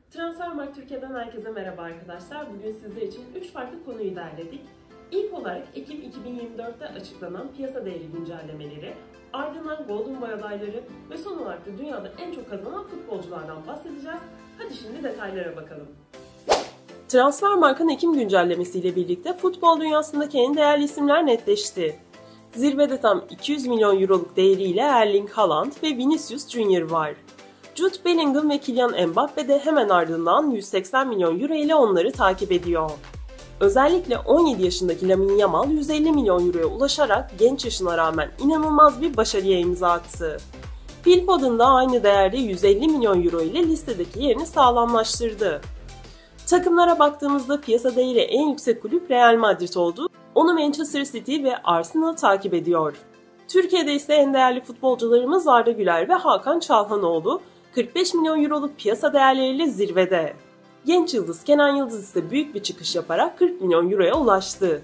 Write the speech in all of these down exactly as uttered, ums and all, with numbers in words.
Transfermarkt Türkiye'den herkese merhaba arkadaşlar. Bugün sizler için üç farklı konuyu derledik. İlk olarak Ekim iki bin yirmi dört'te açıklanan piyasa değeri güncellemeleri, ardından Golden Boy adayları ve son olarak da dünyada en çok kazanan futbolculardan bahsedeceğiz. Hadi şimdi detaylara bakalım. Transfermarkt'ın Ekim güncellemesiyle birlikte futbol dünyasındaki en değerli isimler netleşti. Zirvede tam iki yüz milyon euroluk değeriyle Erling Haaland ve Vinicius Junior var. Jude Bellingham ve Kylian Mbappe de hemen ardından yüz seksen milyon euro ile onları takip ediyor. Özellikle on yedi yaşındaki Lamine Yamal yüz elli milyon euroya ulaşarak genç yaşına rağmen inanılmaz bir başarıya imza attı. Phil Foden da aynı değerde yüz elli milyon euro ile listedeki yerini sağlamlaştırdı. Takımlara baktığımızda piyasa değeri en yüksek kulüp Real Madrid oldu. Onu Manchester City ve Arsenal takip ediyor. Türkiye'de ise en değerli futbolcularımız Arda Güler ve Hakan Çalhanoğlu kırk beş milyon euroluk piyasa değerleriyle zirvede. Genç yıldız Kenan Yıldız ise büyük bir çıkış yaparak kırk milyon euroya ulaştı.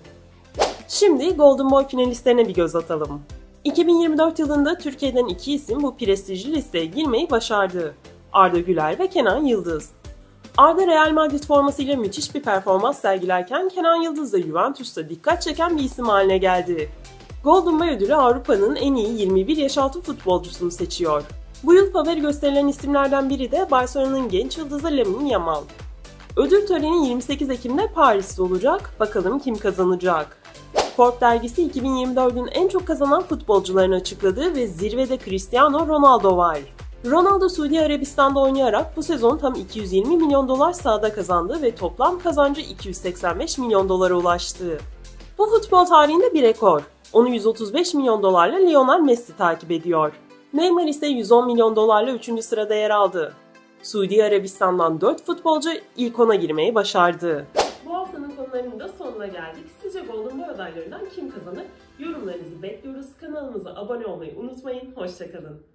Şimdi Golden Boy finalistlerine bir göz atalım. iki bin yirmi dört yılında Türkiye'den iki isim bu prestijli listeye girmeyi başardı. Arda Güler ve Kenan Yıldız. Arda Real Madrid formasıyla müthiş bir performans sergilerken Kenan Yıldız da Juventus'ta dikkat çeken bir isim haline geldi. Golden Boy ödülü Avrupa'nın en iyi yirmi bir yaş altı futbolcusunu seçiyor. Bu yıl favori gösterilen isimlerden biri de Barcelona'nın genç yıldızı Lamine Yamal. Ödül töreni yirmi sekiz Ekim'de Paris'te olacak. Bakalım kim kazanacak? Forbes dergisi iki bin yirmi dört'ün en çok kazanan futbolcularını açıkladı ve zirvede Cristiano Ronaldo var. Ronaldo Suudi Arabistan'da oynayarak bu sezon tam iki yüz yirmi milyon dolar sahada kazandı ve toplam kazancı iki yüz seksen beş milyon dolara ulaştı. Bu futbol tarihinde bir rekor. Onu yüz otuz beş milyon dolarla Lionel Messi takip ediyor. Neymar ise yüz on milyon dolarla üçüncü sırada yer aldı. Suudi Arabistan'dan dört futbolcu ilk ona girmeyi başardı. Bu haftanın konularının da sonuna geldik. Sizce Golden Boy adaylarından kim kazanır? Yorumlarınızı bekliyoruz. Kanalımıza abone olmayı unutmayın. Hoşça kalın.